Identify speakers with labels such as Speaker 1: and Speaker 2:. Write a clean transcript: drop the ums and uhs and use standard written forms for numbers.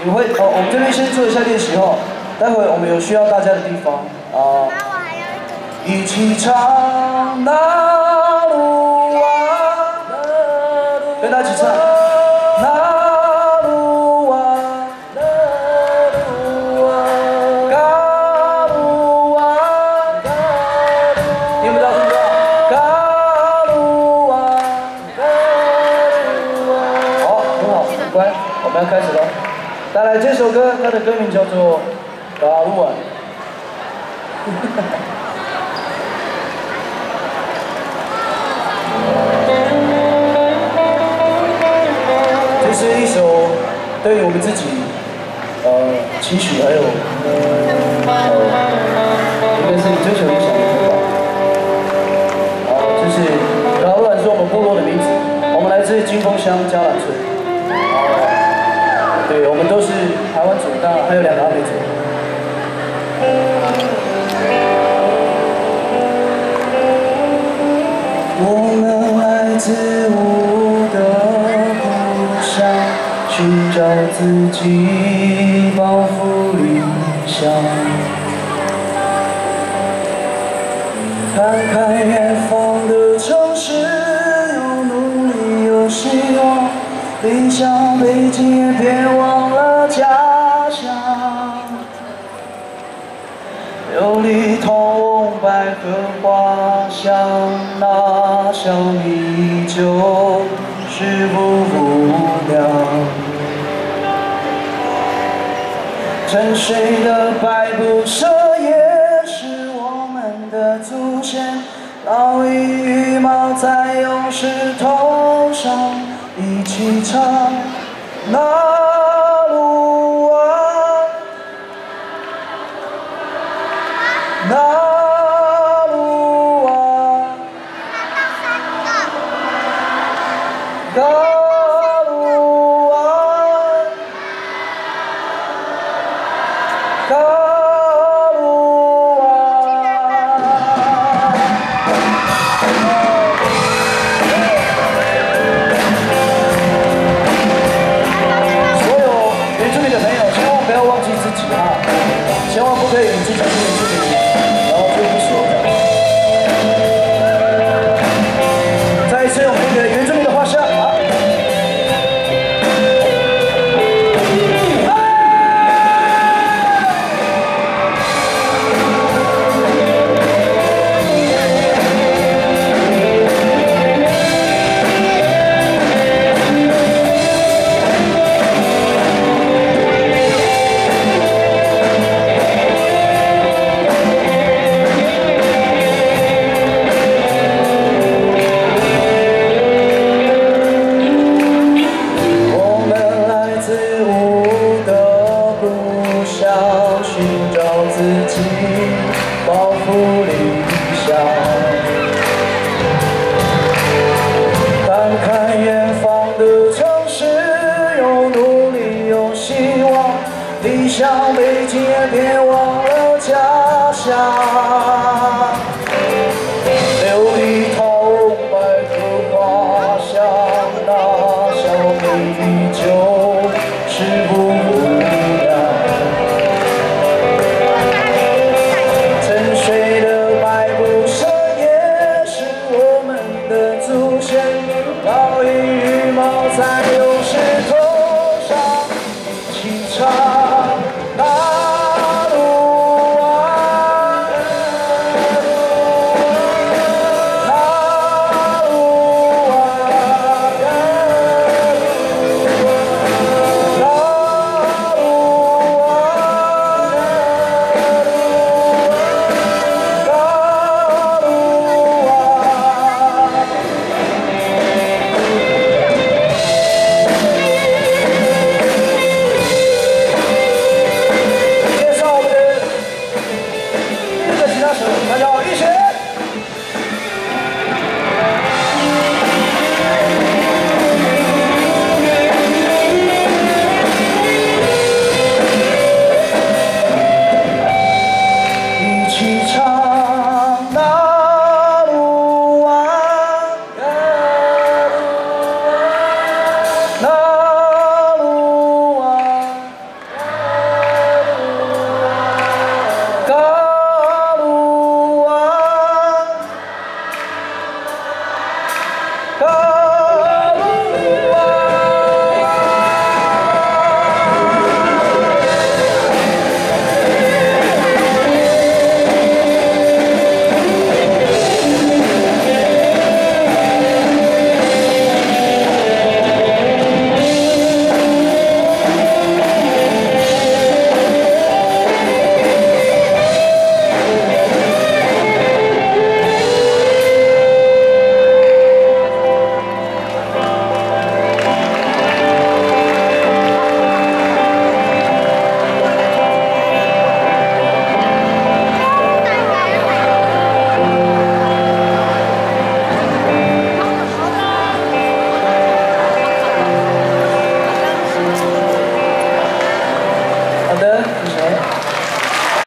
Speaker 1: 你会我们这边先做一下练习后，待会我们有需要大家的地方啊。一起唱那鲁哇，跟大家一起唱那鲁哇，嘎鲁哇，听不到听不到，嘎鲁哇，好，很好，很乖，我们要开始喽。带来这首歌，它的歌名叫做《嘎鲁哇》。这是一首对于我们自己期许，还有应该是追求理想的歌吧。就是嘎鲁哇是我们部落的名字，我们来自金峰乡嘉兰村。对，我们都是台湾族，当然还有2个阿美族。我们来自无的故乡，寻找自己，抱负理想。看看远方的城市，有努力，有希望。理想北京，也别忘了家乡。琉璃筒，百合花香，那香米酒是不无聊。沉睡的百步蛇也是我们的祖先，老鹰羽毛在勇士头上。一起唱那鲁哇，那鲁哇，嘎鲁哇，嘎鲁哇。千万不可以自己去原住民，然后就不说。再一次，我们给原住民的画像啊！寻找自己，抱负理想。看看远方的城市，有努力，有希望。理想北京，也别忘了家乡。